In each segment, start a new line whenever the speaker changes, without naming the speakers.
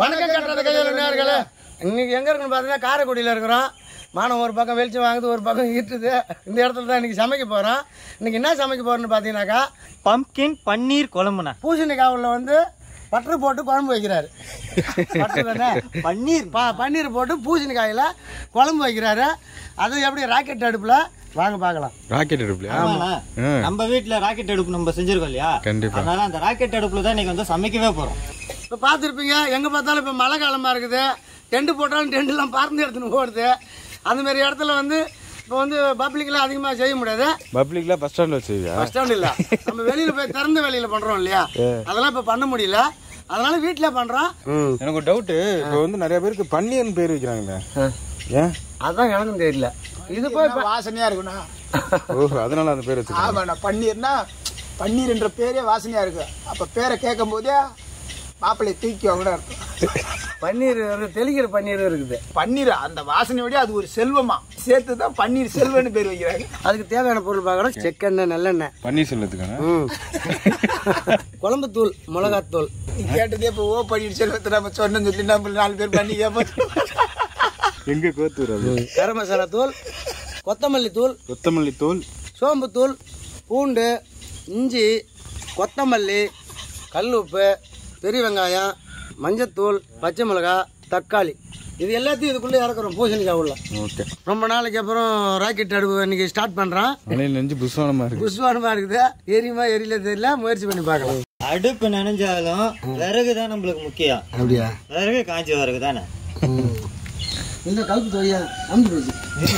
வணக்கம் கட்டுறது கையில் நேர்களே. இன்னைக்கு எங்கே இருக்குன்னு பார்த்தீங்கன்னா காரைக்குடியில் இருக்கிறோம். மானம் ஒரு பக்கம் வெளிச்சம் வாங்குது, ஒரு பக்கம் ஈட்டுது. இந்த இடத்துல தான் இன்றைக்கி சமைக்க போகிறோம். இன்றைக்கி என்ன சமைக்க போகிறோன்னு பார்த்தீங்கன்னாக்கா
பம்ப்கின் பன்னீர் குழம்புண்ணா.
பூசணிக்காவில் வந்து பட்டர் போட்டு குழம்பு வைக்கிறாரு. பன்னீர் போட்டு பூசணிக்காயில் குழம்பு வைக்கிறாரு. அது எப்படி ராக்கெட் அடுப்பில் வாங்க பார்க்கலாம்.
ராக்கெட் அடுப்புல
நம்ம வீட்டுல ராக்கெட் அடுப்பு நம்ம செஞ்சிருக்கோம் இல்லையா?
கண்டிப்பா.
அதனால அந்த ராக்கெட் அடுப்புல தான் இன்னைக்கு வந்து சமைக்கவே போறோம்.
இப்போ பார்த்துருப்பீங்க, எங்கே பார்த்தாலும் இப்போ மழை காலமாக இருக்குது. டென்ட் போட்டாலும் டென்ட்லாம் பறந்து எடுத்துன்னு போடுது. அந்தமாரி இடத்துல வந்து இப்போ வந்து பப்ளிக்லாம் அதிகமாக செய்ய முடியாது.
பப்ளிக்ல பஸ் ஸ்டாண்ட்ல வச்சுருக்கா?
பஸ் ஸ்டாண்ட் இல்லை, நம்ம வெளியில் போய் திறந்த வேலையில் பண்ணுறோம் இல்லையா, அதெல்லாம் இப்போ பண்ண முடியல. அதனால வீட்டில் பண்ணுறோம்.
எனக்கு ஒரு டவுட்டு, இப்போ வந்து நிறைய பேருக்கு பன்னீர்னு பேர் வைக்கிறாங்களே, ஏன்?
அதான் எனக்கும் தெரியல. இது போய்
வாசனையா இருக்குண்ணா.
ஓ, அதனால அந்த பேர் வச்சுருக்காங்க.
ஆமாண்ணா, பன்னீர்னா பன்னீர் என்ற பேரே வாசனையா இருக்கு. அப்ப பேரை கேட்கும் போதே மாப்பிள்ளை தூக்கி வாங்க இருக்கும்.
பன்னீர் தெளிக்கிற பன்னீர் இருக்குது.
பன்னீர் அந்த வாசனையோட அது ஒரு செல்வமா சேர்த்து தான் பன்னீர் செல்வன்னு பேர் வைக்கிறாங்க.
அதுக்கு தேவையான பொருள் பார்க்கணும். செக்கெண்ணெய், நல்லெண்ணெய்,
பன்னீர் செல்வத்துக்கான
குழம்பு தூள், மிளகாத்தூள்.
நீ கேட்டதே இப்போ பன்னீர் செல்வத்தை நம்ம சொன்னு சொல்லி நம்ம 4 பேர் பண்ணி
எங்க கோத்தூர் அது.
கரம் மசாலா தூள், கொத்தமல்லி தூள்,
கொத்தமல்லி தூள்,
சோம்பு தூள், பூண்டு, இஞ்சி, கொத்தமல்லி, கல் உப்பு, பெரிய வெங்காயம், மஞ்சத்தூள், பச்சை மிளகாய், தக்காளி, இது எல்லாத்தையும் இதுக்குள்ளே இறக்குறோம் பூசணிக்காய் உள்ள.
ஓகே.
ரொம்ப நாளைக்கு அப்புறம் ராக்கெட் அடுப்பு இன்னைக்கு ஸ்டார்ட் பண்ணுறோம்.
நெஞ்சு புஷ்வானமா இருக்கு.
புஷ்வானமா இருக்குது. எரியுமா எரியல தெரியல, முயற்சி பண்ணி பார்க்கலாம்.
அடுப்பு நினைஞ்சாலும் விறகு தான் நம்மளுக்கு முக்கியம்.
அப்படியா?
விறகு காஞ்சி விறகு தானே.
இந்த கழுப்பு தொழியா அமுது போச்சு.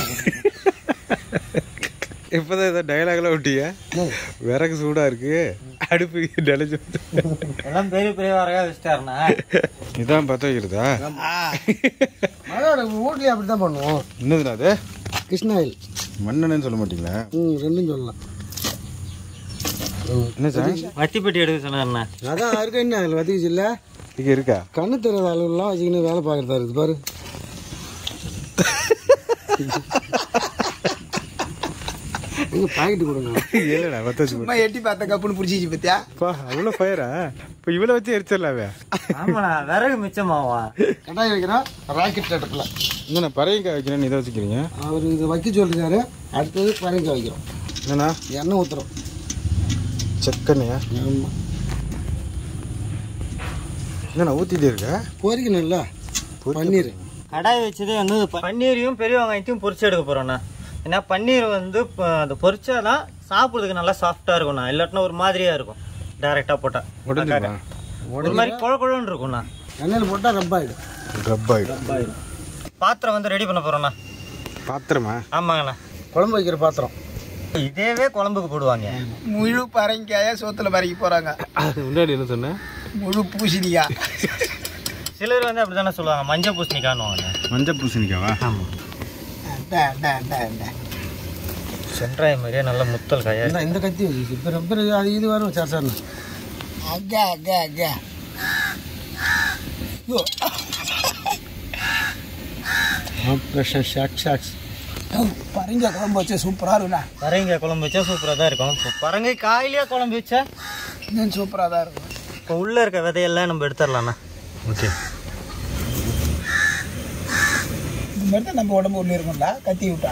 இப்பதான் ஏதோ டயலாக்லாம் விட்டியா? விறகு சூடா இருக்கு, அடுப்பு நினைச்சு
எல்லாம் பெரிய பெரிய விறகா வச்சுட்டாருண்ணா.
இதான் பத்த வைக்கிறதா?
மழையோட வீட்லயே அப்படித்தான் பண்ணுவோம்.
என்னதுண்ணா அது?
கிருஷ்ணாயில்
மண்ணெண்ணு சொல்ல மாட்டீங்களா?
ரெண்டும் சொல்லலாம்.
என்ன சார்?
வத்திப்பட்டி எடுக்க சொன்னாருண்ணா.
அதான் இருக்கு. என்ன அதில் வத்திக்கிச்சு இல்லை?
இங்க இருக்கா?
கண்ணு தெரியாத அளவுலாம் வச்சுக்கின்னு வேலை பார்க்கறதா இருக்குது பாரு. பாக்கெட்டு கொடுங்க.
இல்லடா, வத்த
சும்மா எட்டி பார்த்த கப்புன்னு பிடிச்சிச்சு பத்தியா?
அவ்வளோ ஃபயரா? இப்போ இவ்வளோ வச்சு எரிச்சிடலாவே.
ஆமாண்ணா, விறகு மிச்சமாவா?
கட்டாயம் வைக்கிறோம் ராக்கெட் அடுப்பில்.
என்னண்ணா பறவைக்காய் வைக்கிறேன்னு இதை வச்சுக்கிறீங்க?
அவர் இது வைக்க சொல்லிருக்காரு. அடுத்தது பறவைக்காய் வைக்கிறோம்.
என்னண்ணா?
எண்ணெய் ஊற்றுறோம்.
செக்கண்ணையா?
ஆமாம்.
என்னண்ணா ஊற்றிட்டே இருக்கா?
பொரிக்கணும் இல்லை பன்னீர்.
கடாய் வச்சதே வந்து பன்னீரையும் பெரிய வெங்காயத்தையும் பொரிச்சு எடுக்க போறோம்ண்ணா. ஏன்னா பன்னீர் வந்து அது பொரிச்சாதான் சாப்பிட்றதுக்கு நல்லா சாஃப்டா இருக்கும்ண்ணா. இல்லாட்டினா ஒரு மாதிரியா இருக்கும். டைரக்டா போட்டா ஒரு மாதிரி குழக்குழன்னு இருக்கும்ண்ணா.
எண்ணெயில் போட்டால் ரப்பாயிடும்.
ரப்பாயிடும்.
பாத்திரம் வந்து ரெடி பண்ண போறோம்ண்ணா.
பாத்திரமா?
ஆமாங்கண்ணா,
குழம்பு வைக்கிற பாத்திரம்.
இதேவே குழம்புக்கு போடுவாங்க.
முழு பரங்கிக்காய சோத்துல பறக்கி போறாங்க.
முன்னாடி என்ன சொன்னேன்?
முழு பூசணிக்காய்.
சிலர் வந்து அப்படித்தானே சொல்லுவாங்க, மஞ்சள் பூசணிக்கான்னு.
மஞ்சள் பூசணிக்காவா?
ஆமா. சென்றாய மாதிரியே நல்ல முத்தல் காயா.
இந்த கத்தி வச்சு இப்போ அது இது வரும் சார் சார்.
பரங்கிக்காய் குழம்பு வச்சா சூப்பரா இருக்குண்ணா.
பரங்கிக்காய் குழம்பு வச்சா சூப்பரா தான் இருக்கும். பரங்கை காயிலேயே குழம்பு வச்சா
இன்னும் சூப்பரா தான் இருக்கும்.
இப்போ உள்ள இருக்க விதையெல்லாம் நம்ம எடுத்துடலாம்ண்ணா.
ஓகே.
இந்த மாதிரி தான் நம்ம உடம்பு ஒன்று இருக்கும்ல, கத்தி விட்டா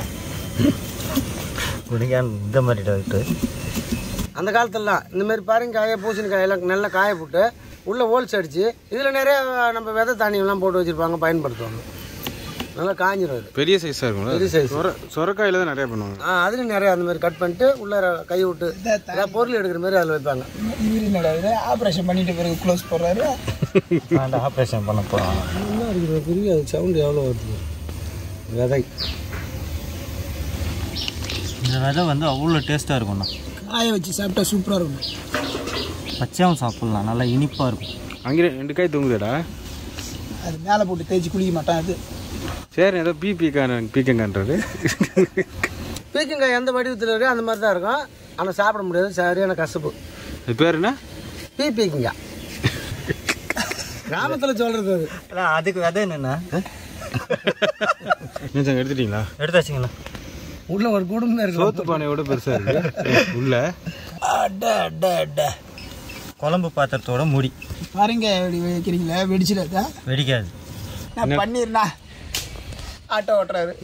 இந்த மாதிரி டாக்டர்.
அந்த காலத்துலலாம் இந்த மாதிரி பாருங்காயை பூசணிக்காயெல்லாம் நல்லா காய போட்டு உள்ளே ஹோல்ஸ் அடித்து இதில் நிறைய நம்ம விதை தானியம்லாம் போட்டு வச்சுருப்பாங்க, பயன்படுத்துவாங்க. நல்லா காஞ்சிடும்.
பெரிய சைஸாக இருக்கும்ல?
பெரிய சைஸ்.
சொரக்காயில் தான் நிறைய பண்ணுவாங்க.
அதுலேயும் நிறைய அந்த மாதிரி கட் பண்ணிட்டு உள்ளே கை விட்டு ஏதாவது பொருள் எடுக்கிற மாதிரி அதில் வைப்பாங்க.
யூரின் ஆப்ரேஷன் பண்ணிட்டு பிறகு க்ளோஸ் போடுறாரு.
ஆப்ரேஷன் பண்ண போகிறோம்.
என்ன இருக்குது பெரிய சவுண்டு எவ்வளோ வருது. விதை
இந்த விதை வந்து அவ்வளோ டேஸ்ட்டாக இருக்கும்ண்ணா.
காய வச்சு சாப்பிட்டா சூப்பராக இருக்கும்.
பச்சையாகவும் சாப்பிட்லாம், நல்லா இனிப்பாக இருக்கும்.
அங்கே 2 காய் தூங்குதேடா.
அது மேலே போட்டு தேய்ச்சி குளிக்க மாட்டான். அது
சரி, ஏதோ பீக்கங்கான்றது.
பீக்கங்காய் எந்த வடிவத்தில் இருக்கோ அந்த மாதிரி தான் இருக்கும். ஆனால் சாப்பிட முடியாது, சரியான கசப்பு.
அது பேர் என்ன?
பீக்கங்காய். கிராமத்தில் சொல்கிறது அது.
அதான் அதுக்கு விதை என்னென்னா
நிஜம் எடுத்துட்டீங்களா?
எடுத்தாச்சுங்கண்ணா.
உள்ள ஒரு குடும்பம் தான் இருக்கு.
சோத்து பானையோட பெருசாக இருக்கு உள்ள.
குழம்பு பாத்திரத்தோட மூடி
பாருங்க இப்படி வைக்கிறீங்களா வெடிச்சிடாதா?
வெடிக்காது.
நான் பன்னீர்ண்ணா ஆட்டோ ஓட்டுறாரு.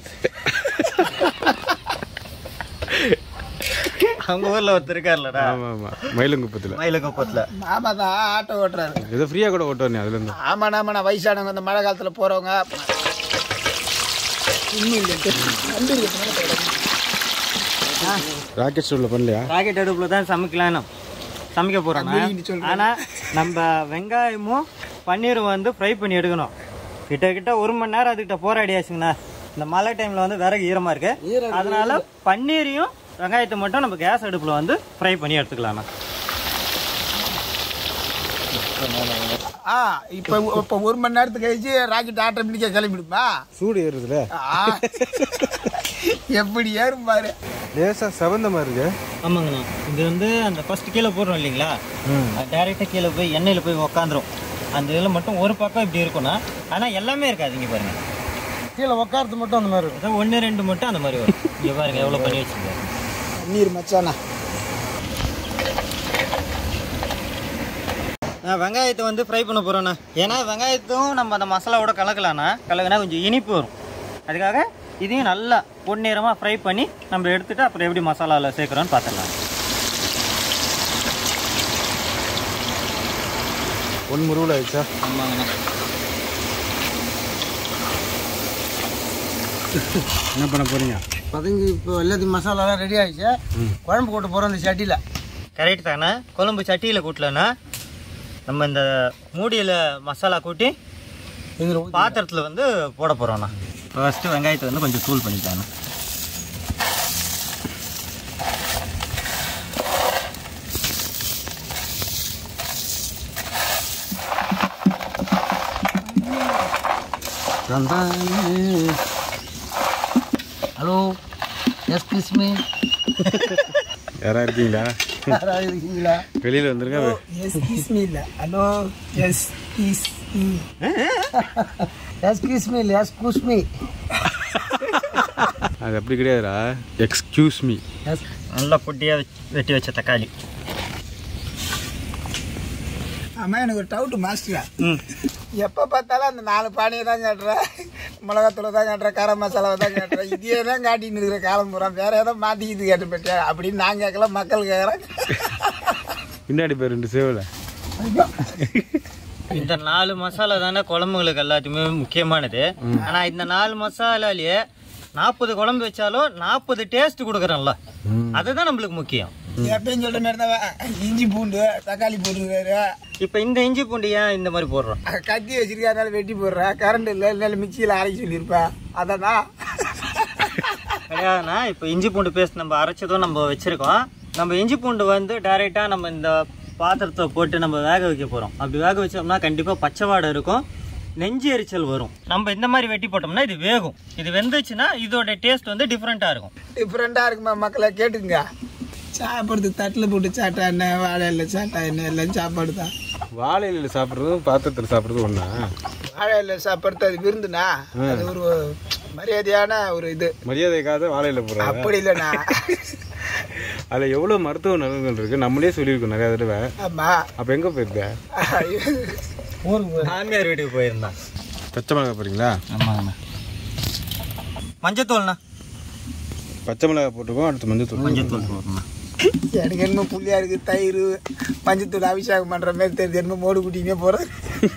அவங்க ஊரில் ஒருத்தர் இருக்கார்லடா.
ஆமாம் ஆமாம் மயிலங்குப்பத்தில்.
மயிலங்குப்பத்தில்
மாமா தான் ஆட்டோ ஓட்டுறாரு.
ஏதோ ஃப்ரீயாக கூட ஓட்டுவானே அதுலேருந்து.
ஆமாண்ணா வயசானவங்க இந்த மழை காலத்தில் போகிறவங்க
ராக்கெட் ஸ்டவ்வில் பண்ணலையா?
ராக்கெட் அடுப்பில் தான் சமைக்க போகிறோம். ஆனால் நம்ம வெங்காயமும் பன்னீரும் வந்து ஃப்ரை பண்ணி எடுக்கணும். கிட்ட 1 மணி நேரம் அதுக்கிட்ட போராடியாச்சுங்கண்ணா. இந்த மழை டைமில் வந்து விறகு ஈரமாக இருக்குது. அதனால பன்னீரையும் வெங்காயத்தை மட்டும் நம்ம கேஸ் அடுப்பில் வந்து ஃப்ரை பண்ணி எடுத்துக்கலாம்ண்ணா.
இப்போ 1 மணி நேரத்துக்கு கழிச்சு ராக்கெட் ஆட்டோமேட்டிக்காக கிளம்பிடுமா?
சூடு ஏறுதுல
எப்படி ஏறும் பாரு.
லேசாக செவந்த மாதிரி இருக்கு.
ஆமாங்கண்ணா. இது வந்து அந்த ஃபர்ஸ்ட் கீழே போடுறோம் இல்லைங்களா, டேரெக்டாக கீழே போய் எண்ணெயில் போய் உக்காந்துரும். அந்த இதில் மட்டும் ஒரு பக்கம் இப்படி இருக்கும்ண்ணா. ஆனால் எல்லாமே இருக்காது. இங்கே பாருங்க,
கீழே உட்காரத்து மட்டும் அந்த மாதிரி இருக்கும்.
1 2 மட்டும் அந்த மாதிரி வரும். இங்கே பாருங்க எவ்வளோ பண்ணி வச்சுருக்காரு.
நீர் மச்சானா.
வெங்காயத்தை வந்து ஃப்ரை பண்ண போகிறோண்ணா. ஏன்னா வெங்காயத்தும் நம்ம அந்த மசாலாவோட கலக்கலாம்னா கொஞ்சம் இனிப்பு வரும். அதுக்காக இதையும் நல்லா பொன்னிறமாக ஃப்ரை பண்ணி நம்ம எடுத்துகிட்டு அப்புறம் எப்படி மசாலாவில் சேர்க்குறோன்னு பார்த்துடலாம்.
முருவில் ஆயிடுச்சா?
ஆமாங்கண்ணா.
என்ன பண்ண போகிறீங்க?
பதங்கி இப்போ எல்லாத்தையும் மசாலாலாம் ரெடி ஆகிடுச்சு. குழம்பு போட்டு போகிறோம் இந்த சட்டியில்.
கரெக்ட் தானே. குழம்பு சட்டியில் கூட்டலன்னா நம்ம இந்த மூடியில் மசாலா கூட்டி பாத்திரத்தில் வந்து போட போகிறோண்ணா. ஃபஸ்ட்டு வெங்காயத்தை வந்து கொஞ்சம் தூள் பண்ணிட்டாங்க.
Hello, excuse me.
யாரா இருக்கீங்களா?
இருக்கீங்களா?
வெளியில் வந்துருங்க.
எஸ்கியூஸ் மீ இல்லை, hello excuse me.
Excuse me இல்லை, எஸ்கியூஸ் மீ.
அது அப்படி கிடையாதுடா, எக்ஸ்கியூஸ் மீ.
நல்லா பொட்டியாக வெட்டி வச்ச தக்காளி.
ஆமாம், எனக்கு ஒரு டவுட்டு மாஸ்டரா. எப்போ பார்த்தாலும் அந்த 4 பானையை தான் காட்டுறேன், மிளகாத்தூளை தான் காட்டுறேன், கரம் மசாலாவை தான் காட்டுறேன். இதே தான் காட்டின்னு இருக்கிற காலம் பூரா. வேற ஏதோ மாற்றிக்கிது கேட்டு போயிட்டேன் அப்படின்னு நான் கேட்கல, மக்கள் கேட்குறேன்.
பின்னாடி பேர் 2 சேவலை.
இந்த 4 மசாலா தானே குழம்புங்களுக்கு எல்லாத்தையுமே முக்கியமானது. ஆனால் இந்த 4 மசாலாலேயே 40 குழம்பு வச்சாலும் 40 டேஸ்ட் கொடுக்குறோம்ல, அதுதான் நம்மளுக்கு முக்கியம்.
எப்பயும் சொல்ற மாதிரி தான் இஞ்சி பூண்டு தக்காளி போட்டுருக்காரு.
இப்போ இந்த இஞ்சி பூண்டு ஏன் இந்த மாதிரி போடுறோம்?
கத்தி வச்சிருக்காருனால வெட்டி போடுறேன். கரண்ட் இல்லை, இல்லை மிக்சியில் அரைச்சி சொல்லியிருப்பேன். அதான்
கிடையாதுண்ணா. இப்போ இஞ்சி பூண்டு பேஸ்ட் நம்ம அரைச்சதும் நம்ம வச்சுருக்கோம். நம்ம இஞ்சி பூண்டு வந்து டைரெக்டாக நம்ம இந்த பாத்திரத்தை போட்டு நம்ம வேக வைக்க போகிறோம். அப்படி வேக வச்சோம்னா கண்டிப்பாக பச்சை வாடை இருக்கும், நெஞ்சு எரிச்சல் வரும். நம்ம இந்த மாதிரி வெட்டி போட்டோம்னா இது வேகும். இது வெந்துச்சுன்னா இதோட டேஸ்ட் வந்து டிஃப்ரெண்ட்டாக இருக்கும்.
டிஃப்ரெண்ட்டாக இருக்குமா மக்களை கேட்டுங்க. சாப்பிட்றதுக்கு தட்டில் போட்டு சாட்டா என்ன, வாழை இல்லை சாட்டா என்ன, எல்லாம் சாப்பாடு தான்.
வாழை இலையில் சாப்பிட்றதும் பாத்திரத்தில் சாப்பிட்றதும் ஒன்றா?
வாழை இல்லை சாப்பிட்றது அது விருந்துண்ணா, அது ஒரு மரியாதையான ஒரு இது.
மரியாதைக்காக வாழை இலை போடுறாங்க
அப்படி இல்லைண்ணா.
அதில் எவ்வளோ மருத்துவ நலன்கள் இருக்குது, நம்மளே சொல்லியிருக்கோம் நிறையா தடவை.
ஆமாம்.
அப்போ எங்கே போயிருக்கேன்?
மாமியார் வீட்டுக்கு போயிருந்தேன்.
பச்சை மிளகா போகிறீங்களா?
ஆமாங்கண்ணா. மஞ்சத்தூள்ண்ணா.
பச்சை மிளகா போட்டுருக்கோம், அடுத்து மஞ்சத்தூள்.
மஞ்சத்தூள் போடணும்ண்ணா.
எனக்கு என்னமோ புள்ளியா இருக்குது, தயிர் மஞ்சத்தூள் அபிஷேகம் பண்ணுற மாதிரி தெரியுது. என்னமோ மோடு குட்டினே போகிறேன்.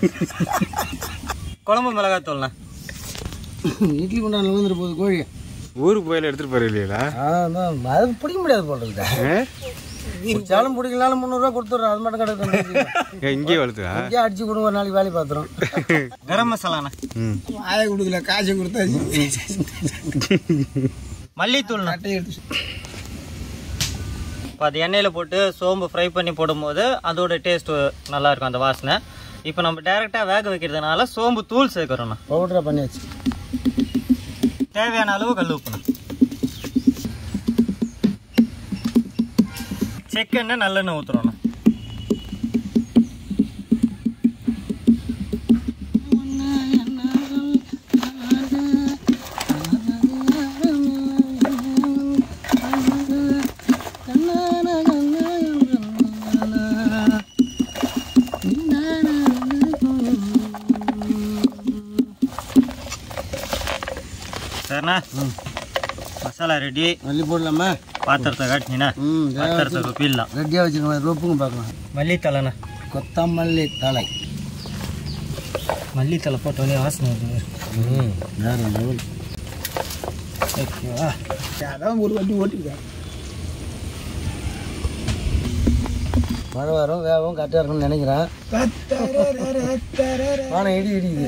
குழம்பு மிளகாத்தூள்ண்ணா.
இட்லி கொண்டாந்து வந்துட்டு போகுது கோழி.
ஊருக்கு போயில எடுத்துகிட்டு போகிற இல்லையா?
அது பிடிக்க முடியாது போடுறது. சாலம் பிடிக்கலாலும் 300 ரூபா கொடுத்துட்றோம். அது மட்டும் கிடையாது.
இங்கேயே வளர்த்துறா?
இங்கேயே அடிச்சு கொடுங்க, ஒரு நாளைக்கு வேலையை பார்த்துறோம்.
கரம் மசாலாண்ணா.
வாயை கொடுக்கல, காசை கொடுத்தாச்சு.
மல்லித்தூள்ண்ணா.
கட்டையை எடுத்து
இப்போ அது எண்ணெயில் போட்டு சோம்பு ஃப்ரை பண்ணி போடும்போது அதோட டேஸ்ட்டு நல்லாயிருக்கும், அந்த வாசனை. இப்போ நம்ம டைரெக்டாக வேக வைக்கிறதுனால சோம்பு தூள் சேர்க்குறோண்ணா.
பவுடராக பண்ணியாச்சு.
தேவையான அளவு கல் உப்புண்ணா. செக்கெண்ணெய் நல்லெண்ணெய் ஊற்றுறோண்ணா. சரிண்ணா மசாலா ரெடி.
மல்லி போடலாமா?
பாத்திரத்தை காட்டினீண்ணா பாத்திரத்தை ரொப்பிடலாம்.
ரெடியாக வச்சுக்கோங்க. ரொப்புங்க பார்க்கலாம்.
மல்லித்தலைண்ணா,
கொத்தமல்லி தலை.
மல்லித்தலை போட்டோடனே வாசனை வருது.
வேறு லெவல்.
ஓகேவா?
அதான் ஒரு வண்டி ஓட்டிருக்காரு.
மழை வரும் வேகம் கரெக்டாக இருக்கும்னு நினைக்கிறேன். வானம் இடி இடிக்குது.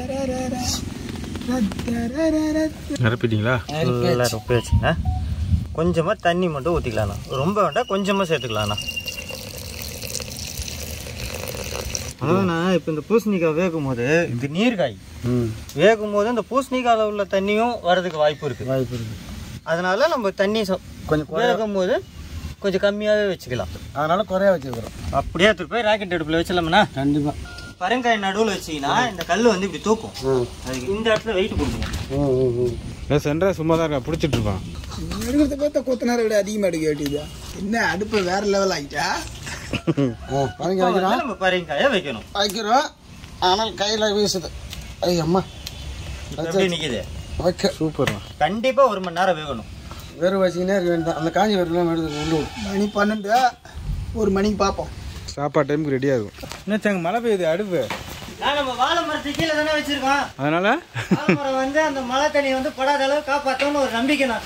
நிரப்பிட்டீங்களா?
நல்லா ரொப்பி வச்சுங்க. கொஞ்சமாக தண்ணி மட்டும் ஊற்றிக்கலாண்ணா. ரொம்ப வேண்டாம், கொஞ்சமாக சேர்த்துக்கலாண்ணா. அதாண்ணா இப்போ இந்த பூசணிக்காய் வேகும் போது இது நீர்காய் வேகும் போது அந்த பூசணிக்காயில் உள்ள தண்ணியும் வரதுக்கு வாய்ப்பு இருக்குது. அதனால நம்ம தண்ணி கொஞ்சம் வேகும் போது கொஞ்சம் கம்மியாகவே வச்சுக்கலாம்.
அதனால குறையா வச்சுக்கிறோம்.
அப்படியே எடுத்துட்டு போய் ராக்கெட் அடுப்பில் வச்சிடலாம்ண்ணா.
கண்டிப்பாா.
பரங்காய் நடுவில் வச்சிங்கன்னா இந்த கல் வந்து இப்படி தூக்கும். அதுக்கு இந்த இடத்துல வெயிட் கொடுக்கணும்.
சென்றா சும்மா தான் இருக்கா, பிடிச்சிட்டு இருப்பான்.
எடுக்கிறத பார்த்தா கொத்தனாரை விட அதிகமாக எடுக்க வேண்டியதா என்ன? அடுப்பு வேற லெவல் ஆகிட்டா.
நம்ம பரங்காயை வைக்கணும்.
வைக்கிறோம். ஆனால் கையில் வீசுது. ஐயம்மா
எப்படி நிற்கிது?
Okay
super.
கண்டிப்பாக 1 மணி நேரம் வேகணும்.
வெறும் வச்சிங்கன்னா இருக்க வேண்டாம். அந்த காஞ்சி வரலாம் எடுத்து உள்ள
மணி 12 1 மணிக்கு பார்ப்போம்.
சாப்பாடு டைமுக்கு ரெடியாக இருக்கும். என்னச்சாங்க மழை பெய்யுது அடுப்பு?
நம்ம வாழை மரத்துக்கு கீழே தானே வச்சிருக்கோம்.
அதனால
வாழை மரம் வந்து அந்த மழை தண்ணி வந்து படாத அளவு காப்பாற்றணும்னு ஒரு நம்பிக்கை நான்.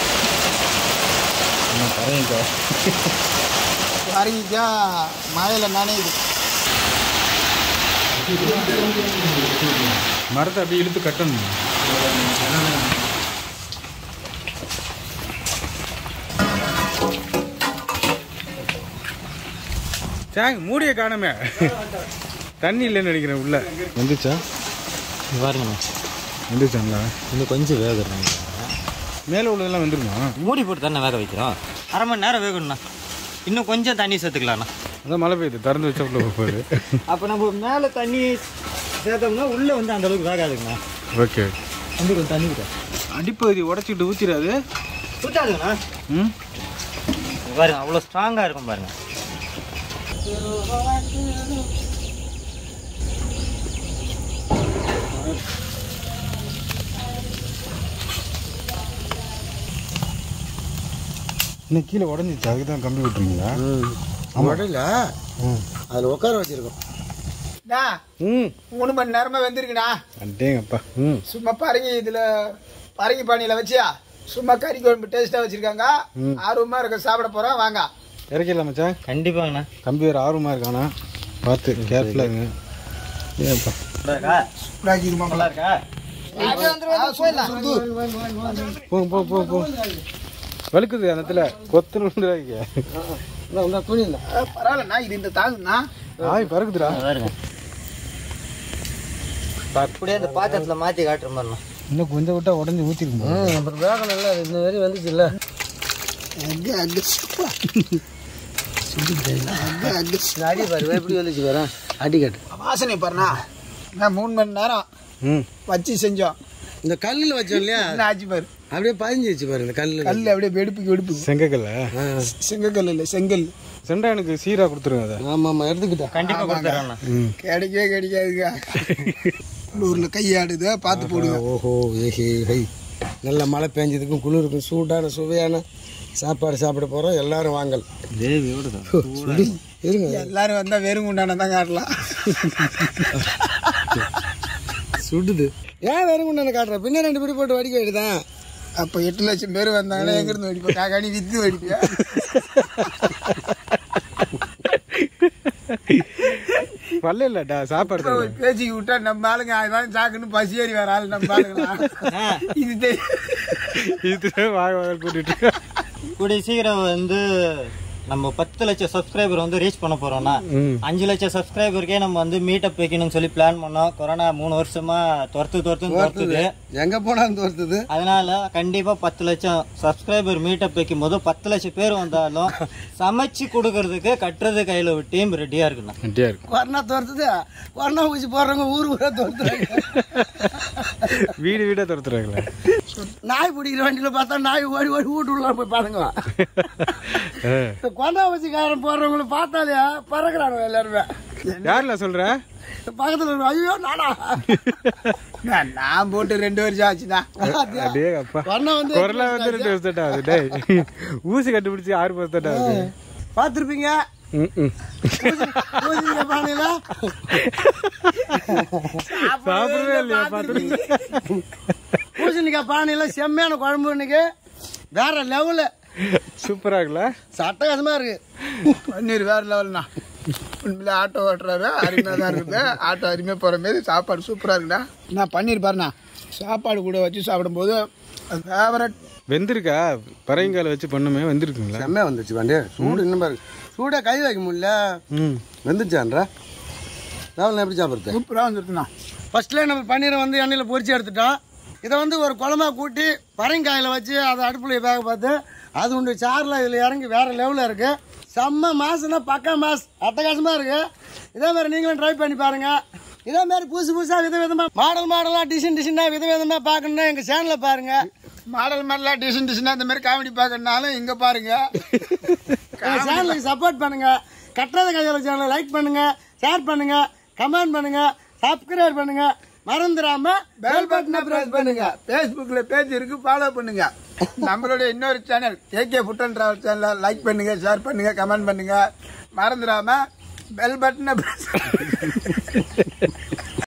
பாருங்கக்கா மழையில் நனையுது.
மரத்தை அப்படியே இழுத்து கட்டணும். சாங் மூடிய காணமே. தண்ணி இல்லைன்னு நினைக்கிறேன் உள்ள. வந்துச்சா
பாருங்கண்ணா,
வந்துச்சாங்களா?
இன்னும் கொஞ்சம் வேகணும்.
மேலே உள்ளதெல்லாம் வந்துருமா?
மூடி போட்டு தானே வேக வைக்கிறோம். 1/2 மணி நேரம் வேகணும்ண்ணா. இன்னும் கொஞ்சம் தண்ணி சேர்த்துக்கலாண்ணா.
அதான் மழை பெய்யுது, திறந்து வச்சப்பல போகுது.
அப்போ நம்ம மேலே தண்ணி சேர்த்தோம்னா உள்ளே வந்து அந்த அளவுக்கு வேகாதுங்கண்ணா.
ஓகே.
வந்து கொஞ்சம் தண்ணி விட்டேன்.
அடிப்பகுதி உடச்சிட்டு ஊற்றிடாது.
ஊற்றாதுங்கண்ணா. பாருங்க அவ்வளோ ஸ்ட்ராங்காக இருக்கும் பாருங்க.
இன்னும் கீழே உடஞ்சிச்சு, அதுக்கு தான் கம்பி விட்டுருங்களா?
உடையில அதில் உட்கார வச்சிருக்கோம்.
3 மணி நேரமா வெந்திருக்குண்ணா.
அட்டேங்கப்பா.
சும்மா பரங்கி இதில் பரங்கி பானியில் வச்சியா சும்மா கறி குழம்பு டேஸ்ட்டாக வச்சுருக்காங்க. ஆர்வமாக இருக்க சாப்பிட போகிறோம். வாங்க
இறக்கிடலாம் மச்சான்.
கண்டிப்பாங்கண்ணா.
தம்பி வேறு ஆர்வமாக இருக்கானா, பார்த்து கேர்ஃபுல்லாக இருங்க. ஏப்பா
நல்லா இருக்கா?
போ போ போ. வழுக்குது அந்த இடத்துல கொத்துன்னு
துணி இல்லை.
பரவாயில்லண்ணா, இது இந்த தாங்குண்ணா.
ஆய் பறக்குதுடா.
பாருங்க அப்படியே அந்த பாத்திரத்தில் மாற்றி காட்டுற மாதிரிண்ணா.
இன்னும் கொஞ்சம் விட்டா உடஞ்சி ஊற்றிருக்கோம்.
அப்புறம் வேகணும் இல்லை, இந்த வரி வந்துச்சு இல்லை. அடி பாரு எப்படி வந்துச்சு பாரு. அடி கட்டு
வாசனை பாருண்ணா. 3 மணி நேரம் வச்சு செஞ்சோம்.
இந்த கல்லில் வச்சோம் இல்லையா,
ஆச்சு பாரு.
அப்படியே பதிஞ்சிச்சு பாரு. இந்த கல்
அப்படியே வெடுப்பு
செங்கக்கல்ல.
செங்கக்கல் இல்லை, செங்கல்.
செண்டா எனக்கு சீராக கொடுத்துருங்க அதை.
ஆமாம் எடுத்துக்கிட்டேன்.
கண்டிப்பாக கொடுத்துறேண்ணா.
கிடைக்கவே கிடைக்காதுங்க. உள்ளூரில் கையாடுது, பார்த்து போடுங்க.
ஓஹோ ஏஹே ஹை. நல்ல மழை பெஞ்சதுக்கும் குளிருக்கும் சூடான சுவையான சாப்பாடு சாப்பிட போகிறோம். எல்லாரும் வாங்கல். இருங்க,
எல்லாரும் வந்தால் வெறும் உண்டான தான் காட்டலாம்.
சுடுது. ஏன் வெறும் உண்டான காட்டுற? பின்ன 2 பிடி போட்டு வடிக்க வேண்டியதான்.
அப்போ 8 லட்சம் பேர் வந்தாங்கன்னா எங்கிருந்து வெடிப்போம்? காக்காணி வித்து வெடிப்பியா?
பல்ல இல்லடா சாப்பாடு.
பேச்சுக்கு விட்டா நம்ம ஆளுங்க அதான் சாக்குன்னு பசியேறி வேற ஆளு நம்ம ஆளுங்களா?
இது வாங்க கூட்டிட்டு
கூடிய சீக்கிரம் வந்து நம்ம 10 லட்சம் சப்ஸ்கிரைபர் வந்து ரீச் பண்ண போறோம்னா 5 லட்சம் சப்ஸ்கிரைபருக்கே நம்ம வந்து மீட்டப் வைக்கணும்னு சொல்லி பிளான் பண்ணோம். கொரோனா 3 வருஷமா துரத்துது.
எங்க போனாலும் துரத்துது.
அதனால கண்டிப்பா 10 லட்சம் சப்ஸ்கிரைபர் மீட்டப் வைக்கும் போது 10 லட்சம் பேர் வந்தாலும் சமைச்சு கொடுக்கறதுக்கு கட்டுறது கையில ஒரு டீம் ரெடியா இருக்குண்ணா.
ரெடியா இருக்கு.
கொரோனா துரத்துது. கொரோனா ஊசி போடுறவங்க ஊரா துரத்துறாங்க.
வீடா துரத்துறாங்களே.
நாய் பிடிக்கிற வண்டியில பார்த்தா நாய் ஓடி ஓடி வீட்டுள்ள போய் பாருங்க. கொண்டா ஊசிக்காரன் போடுறவங்களை பார்த்தாலே பறக்குறாங்க எல்லாருமே.
யாருல சொல்ற?
பக்கத்துல ஐயோ நானா
நான் போட்டு 2 வருஷம் ஆச்சுதான்.
அடே அப்பா
வண்ணம் வந்து
குரலா வந்து 2 வருஷம் ஆகுது டேய். ஊசி கண்டுபிடிச்சு 6 வருஷம் ஆகுது.
பார்த்துருப்பீங்க பானையில
சாப்பிடவே இல்லையா பார்த்துருக்கீங்க.
பூசணிக்காய் பானையில செம்மையான குழம்பு இன்னைக்கு வேற லெவலு.
சூப்பரா இருக்குல்ல?
சட்டகாசமா இருக்கு.
பன்னீர் வேற லெவல்ண்ணா. உண்மையிலே ஆட்டோ ஓட்டுறாரு அருமையாக தான் இருக்குது. ஆட்டோ அருமையாக போகிற மாரி சாப்பாடு சூப்பராக இருக்குண்ணா. நான் பன்னீர் பாருண்ணா சாப்பாடு கூட வச்சு சாப்பிடும்போது அது ஃபேவரட்.
வெந்திருக்கா? பரங்கிக்கால வச்சு பண்ணுமே வெந்திருக்குங்களா?
செம்மையா வந்துச்சு பாண்டி. சூடு இன்னும் பாரு. சூடா கை வைக்க முடியல. வெந்துச்சான்றா ராவல் எப்படி சாப்பிட்றது?
சூப்பராக வந்துருக்குண்ணா.
ஃபர்ஸ்ட்லேயே நம்ம பன்னீரை வந்து எண்ணெயில் பொரிச்சு எடுத்துட்டோம். இதை வந்து ஒரு குழம்பா கூட்டி பரங்காயில் வச்சு அதை அடுப்பில் வேக பார்த்து அது உண்டு சாரில் இதில் இறங்கி வேறு லெவலில் இருக்குது. செம்ம மாசுனா பக்கா மாஸ் அட்டகாசமாக இருக்குது. இதே மாதிரி நீங்களும் ட்ரை பண்ணி பாருங்கள். இதே மாதிரி புதுசாக விதவிதமாக மாடலாக டிசைனாக விதவிதமாக பார்க்கணுன்னா எங்கள் சேனலில் பாருங்கள்.
மாடலாக டிசைனாக இந்த மாதிரி காமெடி பார்க்கணுனாலும் இங்கே பாருங்கள்.
எங்கள் சேனலுக்கு சப்போர்ட் பண்ணுங்கள். கட்டுறது கையால் சேனலை லைக் பண்ணுங்கள், ஷேர் பண்ணுங்கள், கமெண்ட் பண்ணுங்கள், சப்ஸ்கிரைப் பண்ணுங்கள். மறந்துடாம பெல் பட்டனை பிரஸ் பண்ணுங்க.
ஃபேஸ்புக்ல பேஜ் இருக்கு, ஃபாலோ பண்ணுங்க. நம்மளுடைய இன்னொரு channel KK food and travel சேனலை லைக் பண்ணுங்க, ஷேர் பண்ணுங்க, கமெண்ட் பண்ணுங்க. மறந்துடாம பெல் பட்டனை பிரஸ்